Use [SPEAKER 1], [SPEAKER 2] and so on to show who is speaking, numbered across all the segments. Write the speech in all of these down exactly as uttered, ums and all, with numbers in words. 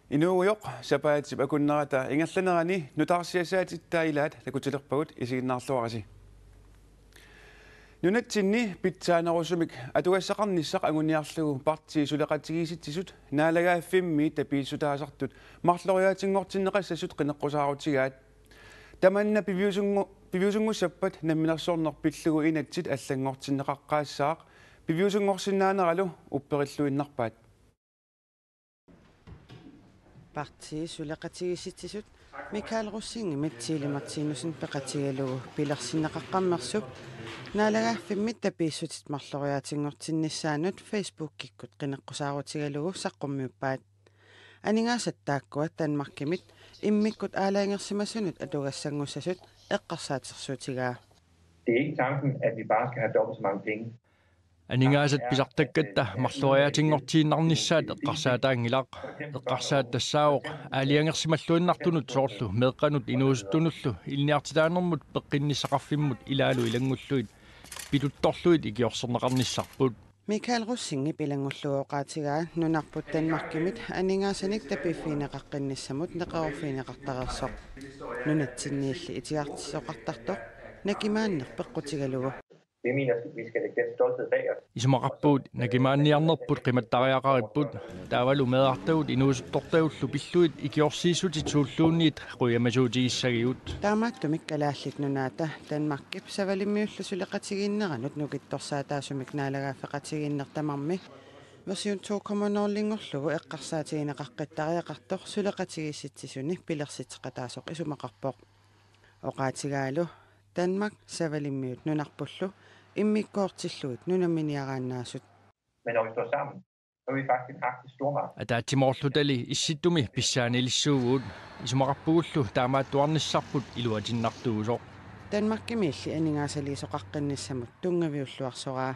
[SPEAKER 1] Inuujoq sapaatip akunnerata ingallanерани nutaarsiasaatit ilaat takutilerpagut isiginnaarluarasi. Nunatsinni pitsaanerusumik atuassaqarnissaq anguniarlugu partii suleqatigisitsisut naalagaaffimmi tapiissutaasartut marloriaatingortinneqassasut qineqqusaaruutigaat tamanna piviusungu piviusungusappat namminersornerpillugu inatsit allangortinneqaqqaassaaq piviusungorsinnaaneralu upperilluinnarpaat
[SPEAKER 2] partii suleqatigisitsisut Mikael Russingi Mitsiili Martinusen peqatigalugu pilersinneqaqqammersup naalagaaffimmi tapiissutit marloriaatingortinnissaanut Facebook-kikkut qineqqusaaruutigalugu saqqummiuppaat aningaasаттааккуат танмаркимит иммиккут аалаангерсимасунут атугассангуссасут эққарсаатерсуутигаа.
[SPEAKER 3] Det er ikke tanken, at vi bare skal have dobbelt så mange penge.
[SPEAKER 4] Aningaasat pisartakkatta marloriaatingortiinnarnissaat eqqarsaataangilaq eqqarsaatassaaoq aaliangersimalluinnartunut soorlu meeqqanut inuusuttunullu ilniartitaanermut peqqinnissaqarfimmut ilaalu ilangulluit pituttorluit ikiorserneqarnissarput
[SPEAKER 2] Mikael Russingi pilangulluoqaatigaa nunarput tanmarkimit aningasanik tapiffiineqaqqinnissamut neqerorfiineqartarersoq nunatsinniilli itiartissoqartartoq nakimaannerpeqqutigalugu.
[SPEAKER 3] Vi mener, at vi skal lægge den stolthed bag os.
[SPEAKER 4] Isumaqarpuut nakimaanniarnerput qimattariaqariput taavalu meeartagut inuusuttortagullu pilluit ikiorsiisutit suulluunniit quyamasuutigissagiut
[SPEAKER 2] taamaattumik kalaallit nunaata tanmarkip savalimmiullu suleqatigiinneranut nukittorsaataasumik naalagaafeqatigiinnertamarmi version to komma nul lingorlugu eqqarsaatigineqaqqittariaqartor suleqatigissitsisuni pilersitteqataasoq isumaqarpoq oqaatigaalu Danmark savalimmiut nunarpullu immikkoortilluit nunaminiaraannaasut.
[SPEAKER 3] Men når vi står sammen, så er vi faktisk en arktisk stormagt.
[SPEAKER 4] Ataattimorlutali issittumi pissaanilissuuguut isumaqarpugullu taamaattuarnissarput iluatinnartuusoq.
[SPEAKER 2] Danmarkimilli aningaasaliisoqaqqinnissamut tungaviulluarsoraa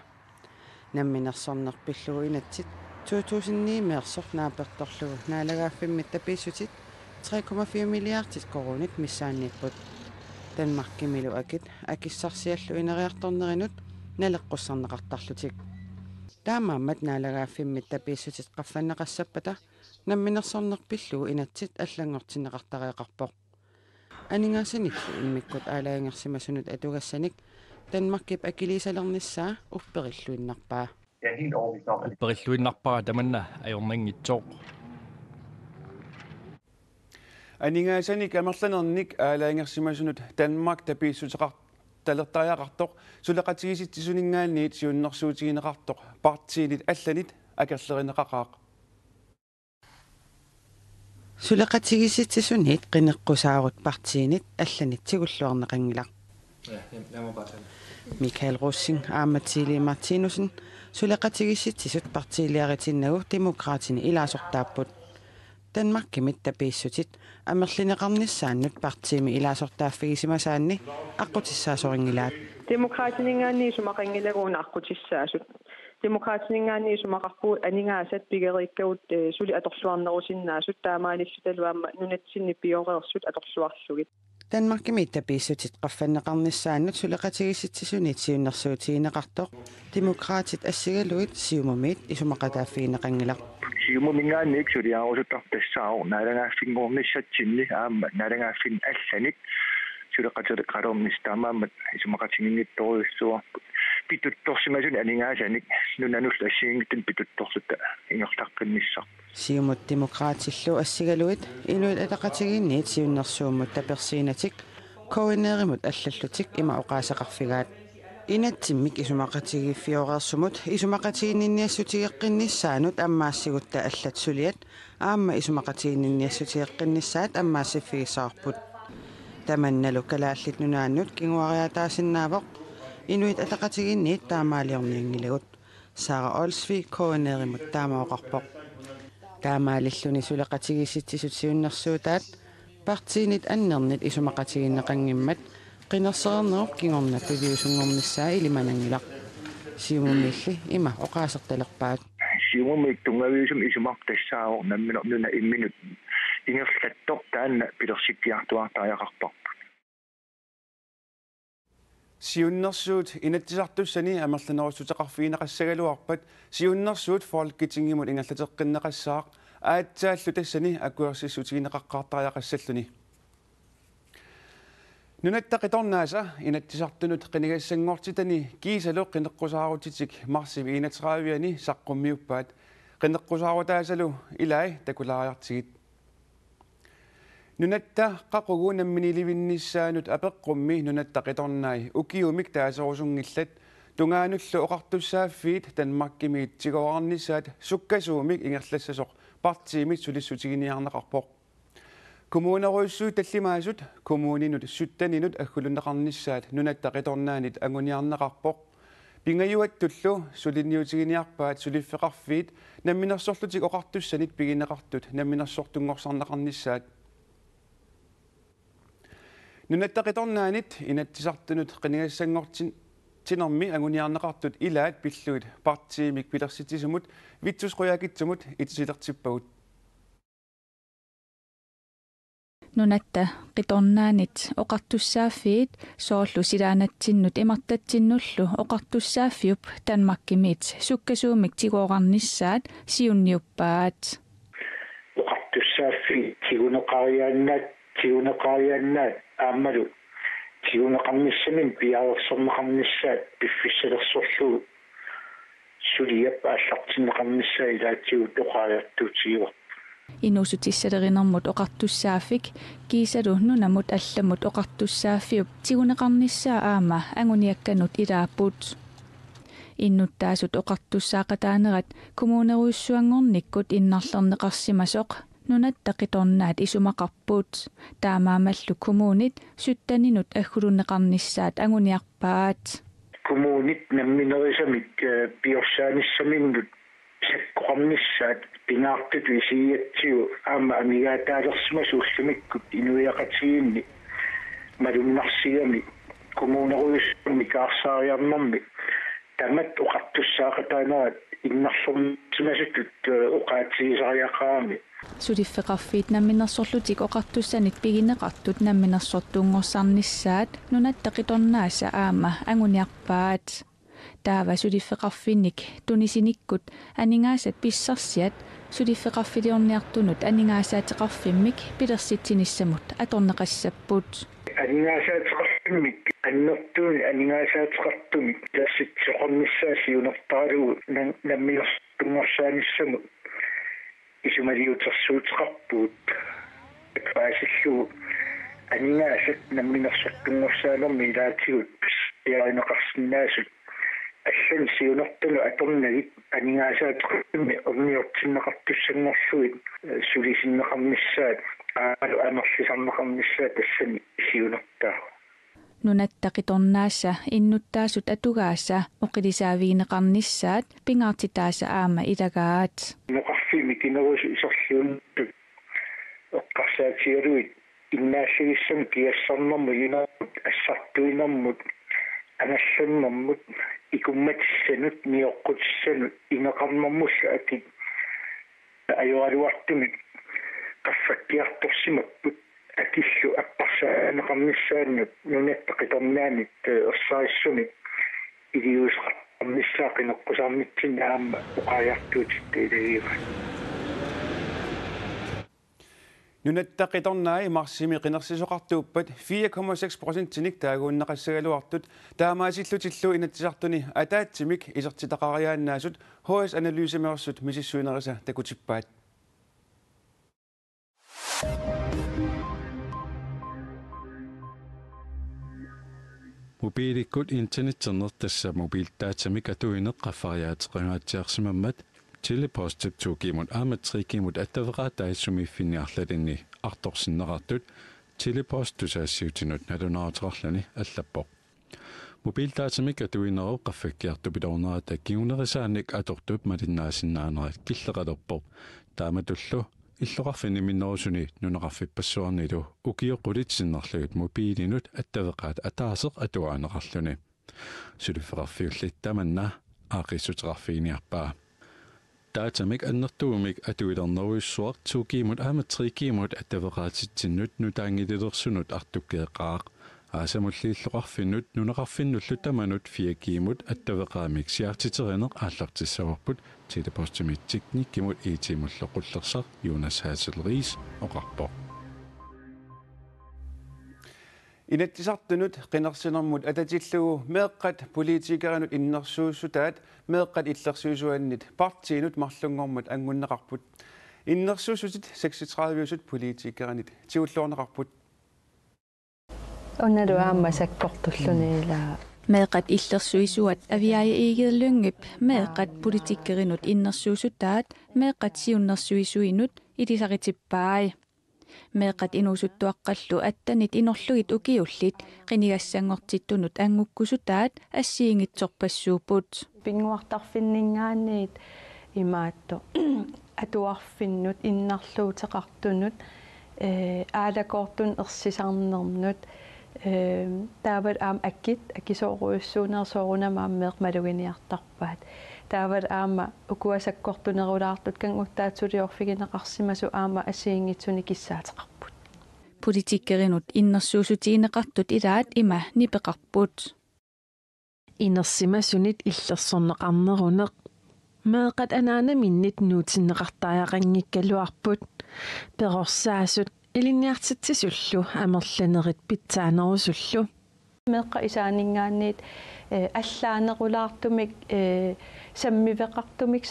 [SPEAKER 2] namminersornerpillugu inatsit to tusind ni meersorp naapertorlugu naalagaaffimmi tapiissutit tre komma fire milliardet koronit missaanniipput. Tanmarkimilu akit akissarsiallu ineriartornerinut naleqqussarneqartarlutik taamaammat naalagaaffimmi tapiissutit qaffanneqassapata namminersornerpillugu inatsit allangortinneqartariaqarpoq aningaasanitllu immikkut aalaangersimasunut atugassanik Tanmarkip akiliisalernissaa upperilluinnarpaa.
[SPEAKER 3] Jeg er helt overbevist om, at
[SPEAKER 4] upperilluinnarpaa tamanna ajornangitsoq
[SPEAKER 1] Aningasanik amerlanernik aalaangersimasunut Danmark tapiissuteqar talertariaqartoq suleqatigisitsisuningaanniit siunnersuutigineqartoq partiinit allanit akerlerineqaqaaq
[SPEAKER 2] suleqatigisitsisuniit qineqqusaagut partiinit allanit sigulluarneqangilaq Mikael Russing Mitsiili Martinusen suleqatigisitsisut partiiliaritinnagu demokraatini ilaasortaapput Tanmarkimit tapiissutit amerlineqarnissaannut partiimi ilaasortaaffigisimaasaanni aqutissaasoringilaat
[SPEAKER 5] demokraatiningaanni sumaqangilaguuna aqutissaasut demokraatiningaanni sumaqarpuut aningaasat pigeriikkagut suli atorluarnerusinnaasut taamaanissutaluamma nunatsinni pioreersut atorluarlugit
[SPEAKER 2] Tanmarkimit tapiissutit qaffanneqarnissaannut suleqatigisitsisuniit siunnersuutigineqartoq demokraatit assigaluit siumumit isumaqataaffigineqangilaq
[SPEAKER 6] Siumumingaannik suliaarusuttartassaao naalangaaffingornissatsinni aamma naalangaaffin allanik suleqatiqalornistaamaammat isumaqatiginnittoruissuarput pituttorsimasuni aningaasaanik nunanul assiingittun pituttorsutta ingertaqqinnissaa
[SPEAKER 2] siumut demokraatillu assigaluit inuit ataqatiginniit siunnersuummut tapersiinatik koineerimut allallutik ima oqaasaqarfigaat Inattimmik isumaqatigiffioreersumut isumaqatiginniassutigeqqinnissaanut ammaassигутта аллат сулиат аама isumaqatiginniassutigeqqinnissaat аммаассиффигисаарпут таманналу калааллит нунааннут кингуариатаасиннаавоқ инуит атақатигинниит таамаалиорниангилагут Sara Olsvi koineerimut taamaoqarpoq таамаалиллуни сулеқатигисситсисут сиуннэрсуутаат партиинит аннернит isumaqatiginneqanngimmat qinerserneruk kingorna piviusungornissaa ilimanangilaq siumumilli ima oqaasertalerpaat
[SPEAKER 6] siumumik tungaviusum isumartassaao namminornuna imminut ingerlattor taanna pilersikkiartuartariaqarpoq
[SPEAKER 1] siunnersuut inattisartussani amerlanerussutaqarfiineqassagaluarpat siunnersuut folketingimut ingallateqqinneqassaaq аатсааллу тассани акуерсиссутигинеқаққартариақассаллуни нунаттақиторнааса инатсисартунут қинигассангортитани кисалу қинеққусаарутитик марсиви инатсраавиани саққуммиуппаат қинеққусаарутаасалу илай такулаариартигит нунатта қақугу намминиливинниссаанут апеққумми нунаттақиторнаи укиумик таасорусунгиллат тунгаануллу оқартуссааффиит танмаккимиит тигоарнissaат суккасуумик ингерлассасоқ партиимит сулиссутигиниарнеқарпоқ коммунеруйссуу таллимаасут коммунинут суттанинут аггулунеқарнissaат нунаттақиторнаанит агуниарнеқарпоқ пингаюаттуллу сулинниутигиниарпаат сулиффеқарфиит намминерсорлутик оқартуссанит пигинеқартут намминерсортунгорсарнеқарнissaат нунаттақиторнаанит инатсисартунут қинигассангортин тинерми агуниарнеқартут илаат пиллуит партиимик пилерситисумут витсусқуяакитсумут итисилертиппагут
[SPEAKER 7] нунатта қиторнаанит оқартуссааффиит соорлу силаанатсиннут имартатсиннуллу оқартуссааффиуп танмаккимиит суккасуумик тигоорарнissaат сиунниуппаат
[SPEAKER 8] оқартуссааффиит тигунеқариааннаат тигунеқариааннаат аамалу тигунеқарниссамин пиаарерсэрнеқарнissaат пиффиссалерсорлугу сулиап ааллартиннеқарнissaа илаатсигут оқариартуутигуа
[SPEAKER 7] инусутиссалеринэрмут оқартуссааффик кисалу нунамут алламут оқартуссааффиуп тигунеқарнissaа аама агуниакканут илааппут иннуттаасут оқартуссаақатаанерат коммунеруйссуангорниккут иннарлернеқарсимасоқ нунаттақиторнаат исумақарпут таамаамаллу коммунит суттанинут аггулунеқарнissaат агуниарпаат
[SPEAKER 8] коммунит намминерисамик пиорсааниссаминнут саккоқарнissaат пингаартут висиатсигу аама амигаатаалерсимас уллумиккут инуиақатигинни малумнарсигами коммунеруйссуми каарсаариарнэрми тамат оқартуссаақатаанерат иннарлэрнтимасуттут оқаатсигисариақаами
[SPEAKER 7] сулиффеқарфиит намминерсорлутик оқартуссанит пигинеқартут намминерсортунгорсарнissaат нунаттақиторнааса аама агуниарпаат таава сулиффеқарфинник тунисиниккут анингаасат писсарсиат сулиффеқарфилиорниартунут анингаасаатеқарфиммик пилерситсиниссамут аторнеқассаппут
[SPEAKER 8] анингаасаатеқарфиммик аннертуун анингаасаатеқартумик тасситсоқарнissaасиунертааруу намминерстунгорсааниссамут исумалиутерсуутеқарпуут паасиллуу анингаасат намминерсортунгорсаалерми илаатигут пиаринеқарсинаасут аллан сиунертуну аторнагит анингаасаатеқарфимми орниортиннеқартуссангорлуит сулисиннеқарнissaат аалу амерлисарнеқарнissaат тассани сиунертаа
[SPEAKER 7] нунаттақиторнааса иннуттаасут атугааса оқилисаавигинеқарнissaат пингаартитааса аама илагаат
[SPEAKER 8] ноқарфими кинерусу исорлуунту оққарсаатигалуит иннаасигиссам киассарнэрму юнаат ассартуинэрмут аналлуннэрмут икумматиссанут миоққутиссанут инеқарнэрмулла акит аюалуартумик qaffakkiartorsimapпут акиллу аппарсаанеқарнissaаннут нунаттақиторнаанит ерсаариссуми илиусеқарнissaақинеққусаарнитсин аама оқааяартуутитта илагиива
[SPEAKER 1] нунаттақиторнаи марсими қинерсисоқартууппат фire komma seks procent-ник таагууннеқассагалуартут таамаасиллутиллу инатсисартуни атаатсимик исертитақариааннаасут H S аналysемерсут мисиссуинериса такутиппаат
[SPEAKER 9] мобиликкут интернеттернертасса мобилтаатсамик атуинеққаффариаатеқангаатсиарсимаммат телепостип туукимут ааматрикимут аттавеқаатаиссумииффиниарлалинни арторсиннеқартут телепост тусаассиутинут налунаатерарлани аллаппоқ мобилтаатсамик атуинеро қаффаккиарту пилорнерата киунерисааник атортуп малиннаасиннаанерат киллеқалерпоқ тааматуллу иллоқарфини миннерусуни нунеқарфиппассуарнилу укиоқулитсиннерлугут мобилинут аттавеқаат атаасеқ атуаанеқарлуни сулиффеқарфиуллиттаманна аақиссутерарфииниарпаа таатамик аннертуумик аасамуллииллоқарфиннут нунеқарфиннуллу таманут фиакиимут аттавеқаамик сиартитеринеқ ааллартиссаварпут тилепостимитсикник кимут иитимуллоқуллерсар Jonas Hasselriis оқарпоқ
[SPEAKER 1] инаттисартунут қинерсинермут ататиллугу меэққат политикеринут иннерсууссутаат меэққат иллерсуусуаннит партиинут марлунгормут ангуннеқарпут иннерсуусутит seksogtredive политикеринит тиуллуорнеқарпут
[SPEAKER 10] оннадуаама саккортуллунилаа
[SPEAKER 7] меэққат иллерсуисуат авиаи игерлунгип меэққат политикеринут иннерсуусутаат меэққат сиуннерсуисуинут илисаритиппаи меэққат инуусуттуаққаллу аттанит инорлугит укиуллит қинигассангортиттунут ангуккусутаат ассиингитсорпассуупут
[SPEAKER 10] пингуартарфиннингаанниит имаатто атуарфиннут иннарлуутеқартунут э аалакортун ерсисарнернут э таавал аам аккит акисооруйуссуунерсоорунамаам меэқмалугиниартарпаат таавал аама укуасаккортунерулаартут кан уттаатсулиорфигинеқарсимасу аама ассиингитсуни киссаатеқарпут
[SPEAKER 7] политикеринут иннерсуусутиинеқартут илаат има нипеқарпут
[SPEAKER 11] инерсимасунит иллерсорнеқарнерунеқ меэқат анаанаминнит нуутиннеқартааяқангиккалуарпут перорсаасут илинниартитсисуллу амерланерит питсаанерусуллу
[SPEAKER 10] меэққа исаанингаанниит аллаанерулаартумик э саммивеқартумик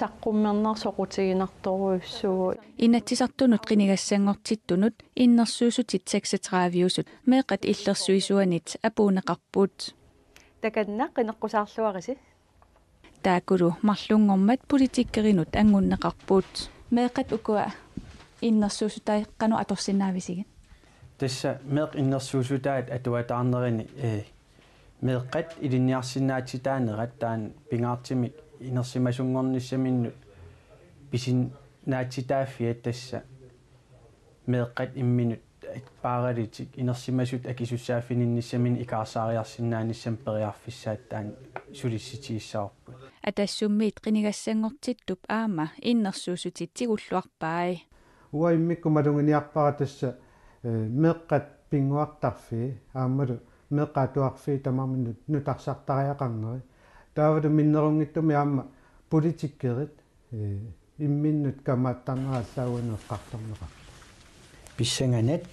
[SPEAKER 10] саққуммернерсоқутигинарторуйуссуу
[SPEAKER 7] инатсисартунут қинигассангортиттунут иннерсуусутит seksogtredive меэққат иллерсуисуанит апуунеқарпут
[SPEAKER 10] таканна қинеққусаарлуариси
[SPEAKER 7] таакулу марлунгормат политиккеринут ангуннеқарпут меэққат укуа иннерсуусутай қану аторсинаависиги
[SPEAKER 12] тасса меэқ иннерсуусутаат атуатаарнерини э меэққат илинниарсинаатитаанерат таан пингаартимик инерсимасунгорниссаминнут писин наатитааффиат тасса меэққат имминут пааралитик инерсимасут акисуссааффининниссамин икаарсаариарсинааниссам периарфиссаат таан сулисситииссаарпут
[SPEAKER 7] атассуммиит қинигассангортиттуп аама иннерсуусутит тигуллуарпаи
[SPEAKER 13] уаиммикку малугиниарпара тасса меэққат пингуартарфи аамалу меэққатуарфи тамарминнут нутарсартариақарнери таавалу миннерунгиттуми аама политиккерит имминнут камааттарнерааллаагунеэққарторнеқар
[SPEAKER 12] писсанганат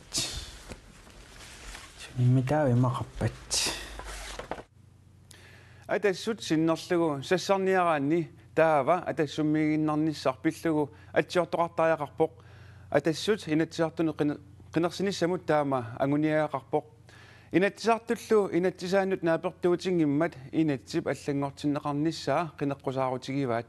[SPEAKER 12] сунimmitaavi maqarpat
[SPEAKER 1] атассут синнерлугу сассарниараанни таава атассуммигиннарниссарпиллугу атсиортоқартариақарпоқ атассут инатсиартуне қинерсиниссамут таама агуниаақарпоқ инатсиартуллу инатсисааннут наапертуутингиммат инатсип аллангортиннеқарниссаа қинеққусаарутигиваат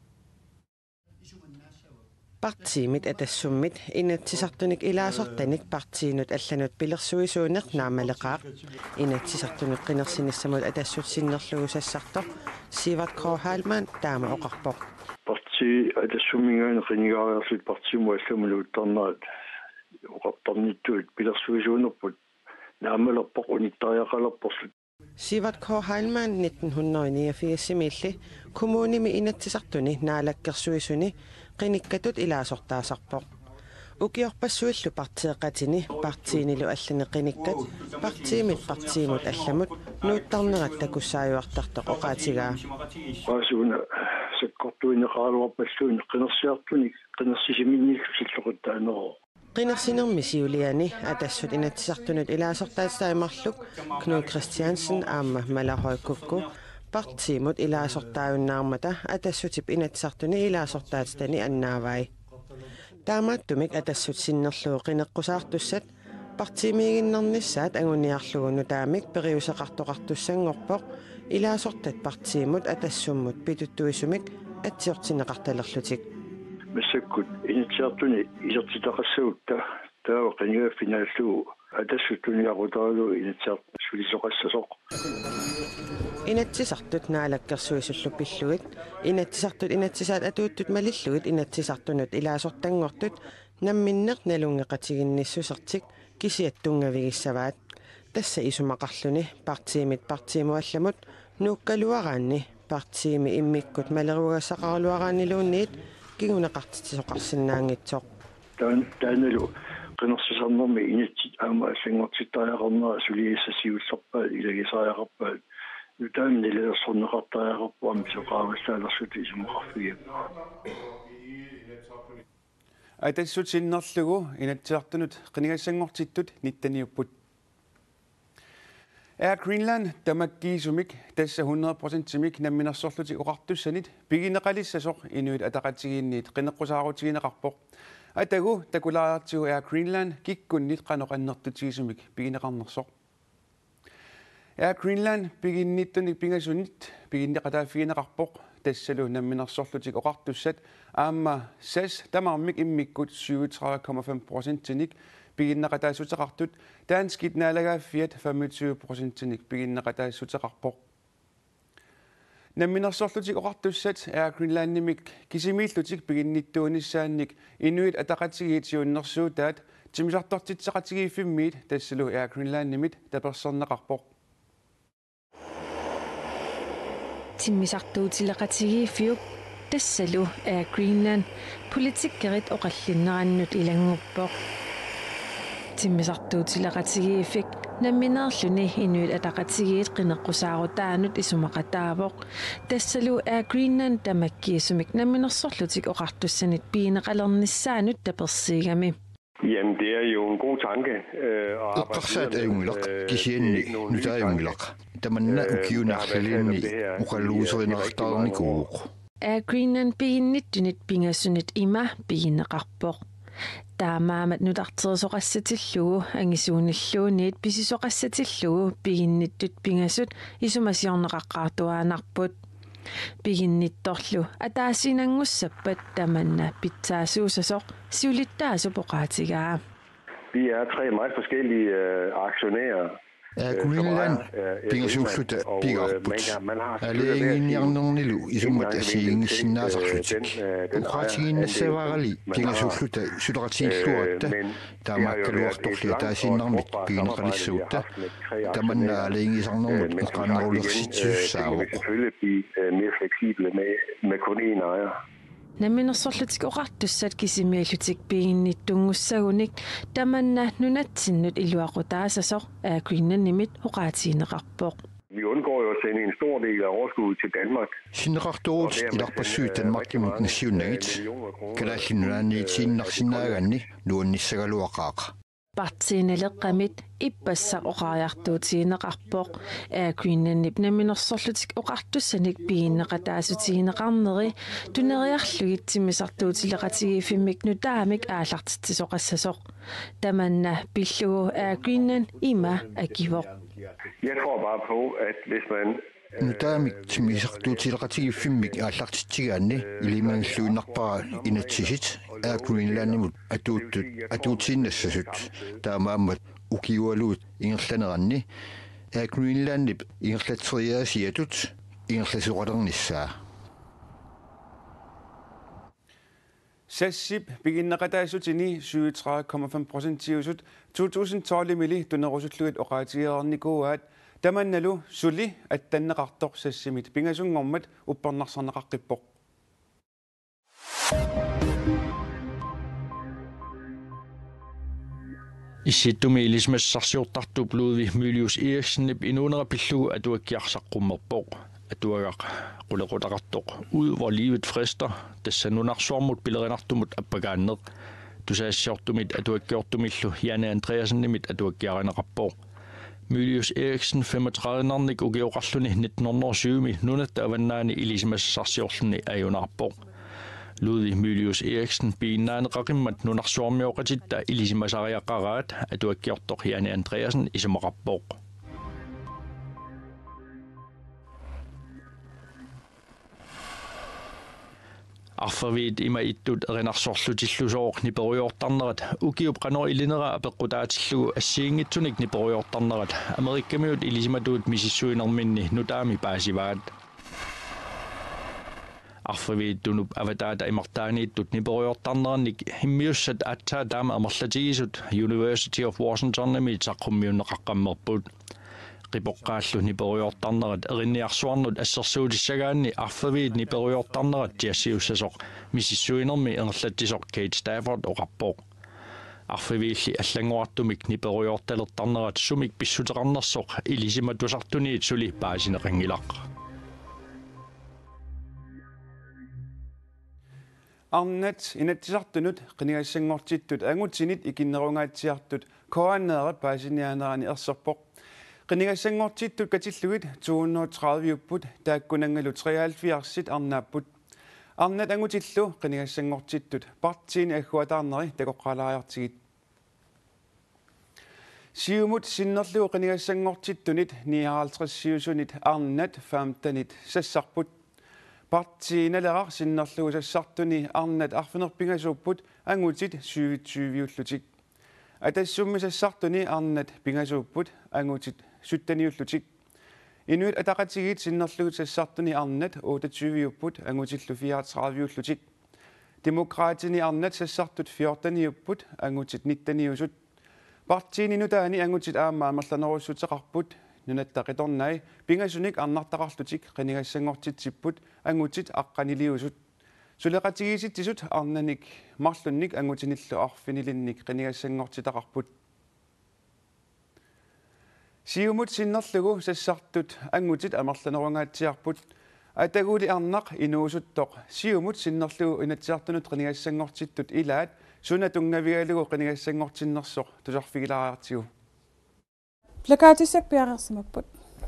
[SPEAKER 2] партиимит атассуммит инатсисартуник илаасортаник партиинут алланут пилерсуисуунеқ наамалеқаақ инатсисартуник қинерсиниссамут атассут синнерлугу сассарто Sivert Krog Heilmann таама оқарпоқ
[SPEAKER 6] парти атассумингаани қинигаариарлут партиуму алламулуутторнаат оқартарниттуут пилерсуисуунерпут наамалерпоқ униттариақалерпорлут
[SPEAKER 2] Sivert Krog Heilmann nitten niogfirs milli kommunimi inatsisartuni naalakkersuisuni qinikkatut ilaasortaasarpoq ukiorpassuillu partieqatini partiinilu allani qinikkat partiimit partiimut allamut nuuttarnerat takussaajuartartoq oqaatigaa
[SPEAKER 6] qaasuuna sakkortuineqaaluarpalluuni qinersiartuni qinersisiminniiksusilluqutaaneroo
[SPEAKER 2] qinarsinermi siuliani atassut inatsisartunut ilaasortaataimarluk Knud Christiansen aamma malahoikukku partiimut ilaasortaajunnaarmata atassutip inatsisartuni ilaasortaatani annaavai taamaattumik atassut sinnerlugu qineqqusaartussat partiimiginnarnissaat anguniarlugu taamik periuseqartoqartussangorpoq ilaasortat partiimut atassummut pituttuisumik atsiortineqartalerlutik
[SPEAKER 6] مسكت إن تشاطني إذا تتقسوت تاو قنيا في نالو أدسوتني أقدالو إن تشاط شو لي سوق
[SPEAKER 2] إن تسعتت نالك كرسويس اللبيلوت إن تسعتت إن تسعت أتوتت مليلوت إن تسعتنت إلى صوتن غرتت نمنق نلونغ قتيغن نسوسرتك كيسيتونغ في السبات تسا إيسو مقرلوني بارتيمت بارتيمو أسلمت نوكالوغاني بارتيمي إميكوت ملروغا سقارلوغاني لونيت كيغونا قرتتسوقرسناangitsoq
[SPEAKER 6] تان تانلو qinnersisarnermi inatsit aama singortittariaqarnera suliissasiussarpaat ilagisariaqarpaat nutaamni leersorneqartariaqarpuam soqaavassaalersuti isumoqarfigiap
[SPEAKER 1] атассут синнерлугу инатсиартунут qinigassangortittut nittaniupput Air Greenland tamakkiisumik tassa hundrede procent simik namminersorluti uqartussanit pigineqalissasoq inuit ataqatigiinniit qinneqqusaarutiginaqarpoq atagu takulaartigu Air Greenland kikkunnit qanoqannertutigisumik pigineqarnersoq Air Greenland piginnittunik pingasunit piginneqataafigineqarpoq tassalu namminersorlutik uqartussat aamma sas tamarmik immikkut syvogtredive komma fem procent tinik piginneqataassuteqartut taanskit naalagaafiat femogtyve procent tinik piginneqataassuteqarpoq namminersorlutik oqartussat Air Greenlandimik kisimiillutik piginnittuunissaannik inuit ataqatigiitiunnersuutaat timisartortitseqatigiiffimmiit tassalu Air Greenlandimit taperserneqarpoq
[SPEAKER 11] timmisartuutileqatigiiffiup tassalu Air Greenland politikkerit oqallinnerannut ilanguppoq timmisartuutileqatigiiffik namminerluni inuit ataqatigiit qinneqqusaaruutaanut isumaqataavoq tassalu Air Greenland tamakkiisumik namminersorlutik oqartussanit piineqalernissaanut tapersiigami
[SPEAKER 14] Jamen, det er jo en god tanke at
[SPEAKER 15] arbejde videre med nu der er junglak. Der man nær ukiunarlini uqalluuserinartarnikuuq.
[SPEAKER 11] Air Greenland piinnittunit pingasunit ima piineqarpoq. Taamaamat nutarteresoqassatiillugu angisuunilluuniit pisisoqassatiillugu piginnittut pingasut isumasiorneqaqqaartuaanarput piginnittorlu ataasinangussappat tamanna pitsaasuusasoq siulittaasupoqaatigaa.
[SPEAKER 14] Vi er tre meget forskellige aktionærer.
[SPEAKER 15] Greenland pingasulluta pigarput алеингинниарнернилу исуммат асиингиссиннаасарлутик уқаатигиннассаварали pingasulluta сулератииллуатта таамааккалуарторлиа таасиннармит пигинеқалиссуутта таманна алеингисарнэрмут эққаанерулерситсуссаавоқ
[SPEAKER 14] selvfølgelig blive mere fleksible med med kun én ejer.
[SPEAKER 11] Namminersorlutik oqartussat kisimiallutik piinnittungussaguniq tamanna nunatsinut iluaqutaasasoq Air Greenlandimit oqaatiineqarpoq.
[SPEAKER 14] Vi undgår jo at sende en stor del af overskuddet til Danmark.
[SPEAKER 15] Sinneqartuut ilarpassuut Danmarkimut nassiunnagit kalaallinunaanniitiinnarsinaaganni nuannissagaluaqaaqa.
[SPEAKER 11] Partiinaleqqamit ippassaq oqaariartuutiineqarpoq Air Greenlandip namminersorlutik oqartussanik piinneqataasutiineqarneri tuneriarlugittimisartuutileqatigiiffimik nutaamik aallartittisoqassasoq tamanna pillugu Air Greenland ima akivoq.
[SPEAKER 14] Jeg tror bare på at hvis man
[SPEAKER 15] nutaamik timisartuutileqatigiiffimik aallartittigaanni ilimanilluinarpara inatsisit Air Greenlandimut atuuttut atuutiinnassasut taamaammat ukiualuut ingerlaneranni Air Greenlandip ingerlatseriaasiatut ingerlasuqalernissaa
[SPEAKER 1] Sassip piginneqataasutini syvogtredive komma fem procent tiusut to tusind tolv mili tunerusutluit oqaatigeernikuaat tamannalu suli attanneqartoq sassimit pingasungormat uppernarsarneqaqqippoq
[SPEAKER 4] Issitumi ilismassarsiortartup Ludvig Mylius Eriksenip inuunerapillugu atuakkiarsaqqummerpoq atuagaq qulequtaqartoq ud hvor livet frister tassanunarsuarmut pilerinartumut appagaanneq tusaassiortumit atuakkiortumillu Janne Andreasennimit atuakkiarineqarpoq Mylius Eriksen femogtredive-nernik ugeoqarluni nitten syv nunatta avannaani ilismassarsiorluni ajunarpoq Ludvig Mylius Eriksen piinnaanеqaqimmat nunarsuarmioqatitta ilisimasariaqqaraat atuakkiortoq Janne Andreasen isumaqarpoq Arfaviit ima ittut erinarsorlutillusooq niperiortarnerat ukiup qanor ilinera apeqqutaatillugu assiingitsunik niperiortarnerat Amerikkamiut ilisimatuut misissuinerminni nutaami paasivaat Arfaviit tunup avataata imartaaniittut niperiortarnerannik himmiussat atsaa taama amerlatigisut University of Washington-nimi taqqummiunneqaqqammerput qipoqqaallu niperiortarnerat erinniarsuarnut assersuutissagaanni arfaviit niperiortarnerat tiassiussasoq misissuinermi engerlattisoq Kate Stafford oqarpoq арфивиилли аллангуартумик ниперуйорталертарнерат сумик писсутеқарнерсоқ илисиматусартуниит сули паасинеқангилақ
[SPEAKER 1] арнат инатсартунут қинигассангортиттут ангутсинит икиннерунгаатсиартут коаннеерат паасинианерани ерсерпоқ қинигассангортиттут катиллугит two thirty уппут тааккунангалу treoghalvfjerds арнааппут арнат ангутиллу қинигассангортиттут партиини аггуатаарнери такоққалаариартигит сиумут синнерлугу қинигассангортиттунит nioghalvtreds сиусунит арнат фамтанит сассарпут партииналерар синнерлугу сассартуни арнат арфинерпингасууппут ангутит syvogtyve-уллутик атассумми сассартуни арнат пингасууппут ангутит суттаниуллутик инуит атақатигит синнерлугу сассартуни арнат otteogtyve-уппут ангутиллу fireogtredive-уллутик демократини арнат сассартут fjorten-уппут ангутит nittani-усут партиининутаани ангутит аама амерланеруссутеқарпут нунаттақиторнай пингасуник арнартақарлутик қинигассангортитсиппут ангутит аққанилиусут сулеқатигиситтисут арнаник марлунник ангутиниллу арфинилинник қинигассангортитақарпут сиумут синнерлугу сассартут ангутит амерланерунгаатсиарпут атагули арнақ инуусуттоқ сиумут синнерлугу инатсиартунут қинигассангортиттут илаат суна тунгавигалугу қинигассангортиннерсоқ тусарфигилаариартигу
[SPEAKER 16] плакатисак пиарерсимаппут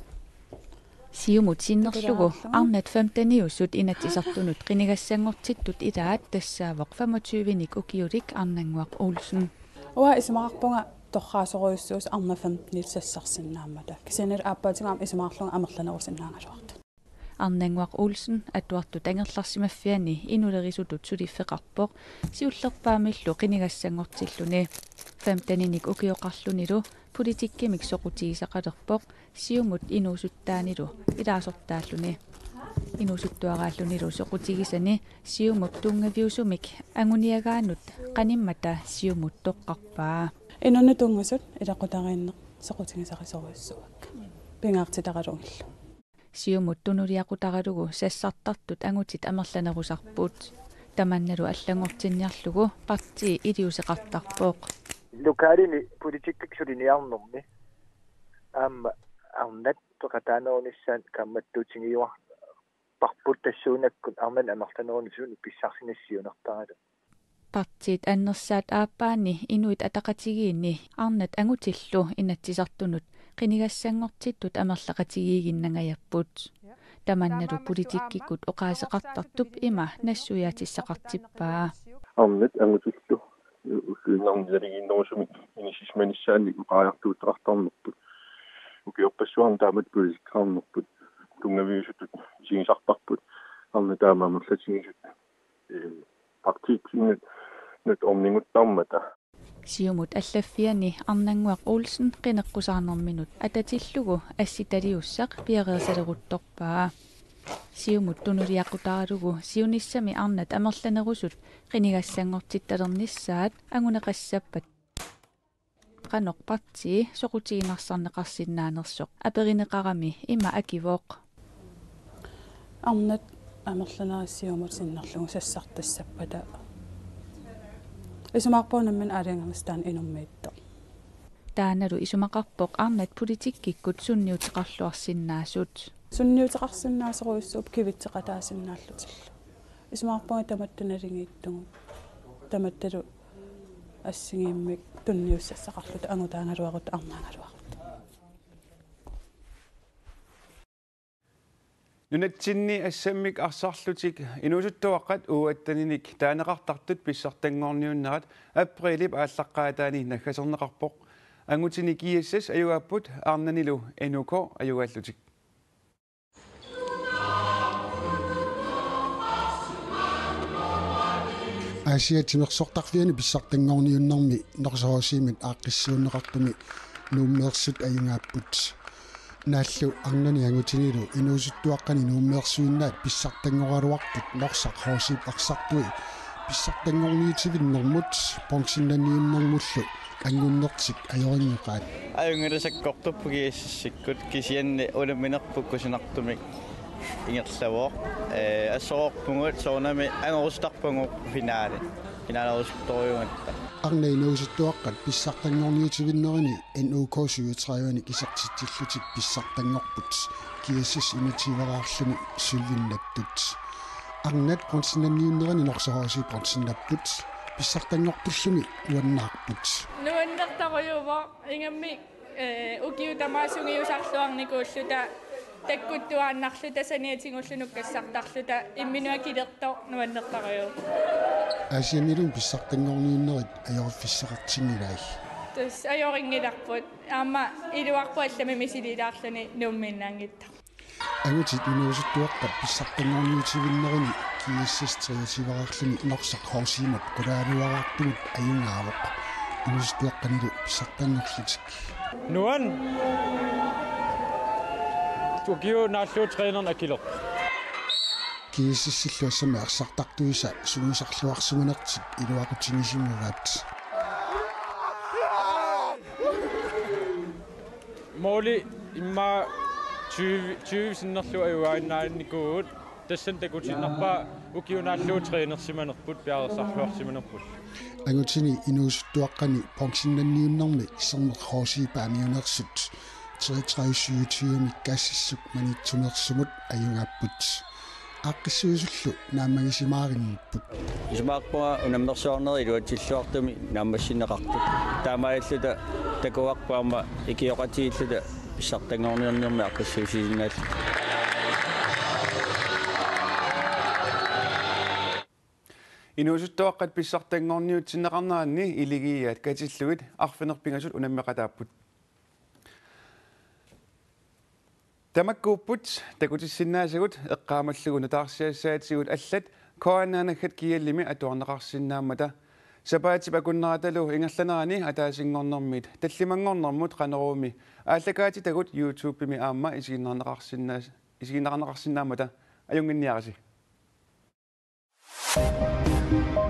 [SPEAKER 7] сиумут синнерлугу арнат femtani-усут инатсисартунут қинигассангортиттут илаат тассаавоқ femogtyve-ник укиулик арнангуақ Олсен
[SPEAKER 16] уа исмақарпунга торраасоруйуссуус арна femten сассарсиннааммата кисинер ааппаатингаам исмақарлунга амерланерусиннаангалуарта
[SPEAKER 7] арнангуақ Олсен атуарту тангерларсимаффиани инулерисутут сулиффеқарпоқ сиуллерпаамиллу қинигассангортиллуни femtani-ник укиоқарлунилу политиккимик соқутигисақалерпоқ сиумут инуусуттаанилу илаасортааллуни инуусуттуарааллунилу соқутигисани сиумут тунгавиусумик ангуниагаанут қаниммата сиумут тоққарпаа
[SPEAKER 16] инуна тунгасут илақутариинне соқутигисақисоруйуссуак пингаартитаралунгилла
[SPEAKER 7] сиумут тунулиақутаралугу сассартартут ангутит амерланерусарпут таманналу аллангортинниарлугу партии илиусеқартарпоқ
[SPEAKER 8] локалини политикксулиниарнэрми аама арнат тоқатааноорнissaан камматтуутингиуар парпут тассуунаккут арнан амерланерунисууни писсарсинассиунертаралу
[SPEAKER 7] партиит аннерсаат ааппаани инуит атақатигиинни арнат ангутиллу инатсисартунут қинигассангортиттут амерлақатигиигиннагаяппут таманналу политиккиккут оқаасеқартартуп има нассуяатиссақартиппаа
[SPEAKER 14] арнат ангутиллу уллуиннарнилигиннерусуми инисисманиссаани уқаартуутеқартарнерпут укиорпассуарн таамат пулисиккаарнерпут тунгавиусутут сигисарпарпут арна таамаамерлатигисут э партиитсинут нут омнингуттармата
[SPEAKER 7] сиумут аллаффиани арнангуақ Олсен қинеққусаарнерминут ататиллугу асситалиуссақ пиареерсалерутторпаа сиумут тунулиақутаралугу сиуниссами арнат амерланерусут қинигассангортитталерниссаат ангунеқассаппат қаноқ партии соқутигинарсарнеқарсиннаанерсоқ аперинеқарами има акивоқ
[SPEAKER 16] арнат амерланериссиумут синнерлугу сассартассаппата исумаарпуунаммин алиангамистаан инуммиитто
[SPEAKER 7] тааналу исумақарпоқ арнат политиккиккут сунниутеқарлуарсиннаасут
[SPEAKER 16] сунниутеқарсиннаасеруйуссууп кивитсеқатаасиннааллутилла исумаарпунга таматтуналингииттугу таматталу ассигииммик тунниуссассақарлута ангутаангалуарут арнаангалуарут
[SPEAKER 1] нунатсинни ассаммик арсарлутик инусуттуаққат ууаттаниник таанеқартартут писсартангорниуннерат априлип ааллаққаатаани наггасернеқарпоқ ангутини киассас аюааппут арнанилу энуко аюгааллутик
[SPEAKER 17] асиатимерсортарфиани писсартангорниуннэрми норсоосиимат ааққиссууннеқартуми нууммеерсут аюнгааппут нааллу арнани ангутинилу инуусуттуаққани нууммеерсуиннаат писсартангоралуартут норсақ хоосип арсартуи писсартангорниутивиннэрмут понксиннаниуннэрмуллу ангуннертик аёрингеқаат
[SPEAKER 18] аюнгерисаккортуппугииссиккут кисианни улумминерпуккусинартумик ингерлавоо э ассоорпугут соонами ангорустарпугу финаали финаалерусторюнгатта
[SPEAKER 17] арнайнуусуттуаққат писсартангорниутивиннерини эн о к syvogtredive кисартитсиллутик писсартангорпут киассис инативараарлуни сулвиннаттут арнат пронсиннанниуннерани норсароси пронсиннаппут писсартангортуллуми уаннаарпут
[SPEAKER 19] нуаннертаруйува ингамми э укиутамаасунгиусарлуарникууллута таккуттуааннарлута саниатингуллунук кассартарлута имминуакилерто нуаннертаруйу
[SPEAKER 17] асианилун писсартангорниуннерит аёрфиссеқартингилай
[SPEAKER 19] тус аёрингиларпут аама илуарпу аллами мисилилаарлуни нуумминнаангитта
[SPEAKER 17] ангутит инуусуттуаққат писсартангорниутивиннерини киассистриативараарлуни норсақ хоосимат кулаалуараартугут аюнгаавоқ инуусуттуаққанилу писсартангорлутик
[SPEAKER 20] нуан тукио нааллуу тренерн акилер
[SPEAKER 17] киассиллуассами арсартартуиса сугусарлуарсуганертик илуакутингисимугаат
[SPEAKER 20] моли имма tyve tyve sinnerlu аюааннаанникуут тассан такутиннарпа укиунааллуу тренерсиманерпут пиарерсарлуарсиманерпут
[SPEAKER 17] ангутини инуусуттуаққани пронсиннанниуннэрми исермер хоосиипаамиунерсут тридцать кассиссук манитсумерсумут аюнгааппут аққиссуисуллу наамагисимааринниппут
[SPEAKER 18] исмаарпуга унаммерсуарнери илуатсиллуартуми наамассинеқартут таамаиллута такуарпаама икиоқатииллута писсартангорниернерми аққиссуисиннаал
[SPEAKER 1] инуусуттуаққат писсартангорниутсиннеқарнаанни илигииат катиллугит арфинерпингасут унаммеқатааппут тамаккууппут такутиссиннаасагут эққаамаллугу нутаарсиассаатигут аллат коаннаанаггат киаллими атуарнеқарсиннааммата сапаати пакуннараталу ингерланаани атаасингорнэрмит таллимангорнэрмут қанеруumi ааллакаати тагут YouTube-ми аама исигиннарнеқарсиннаас исигиннарнеқарсиннааммата аюнгинниараси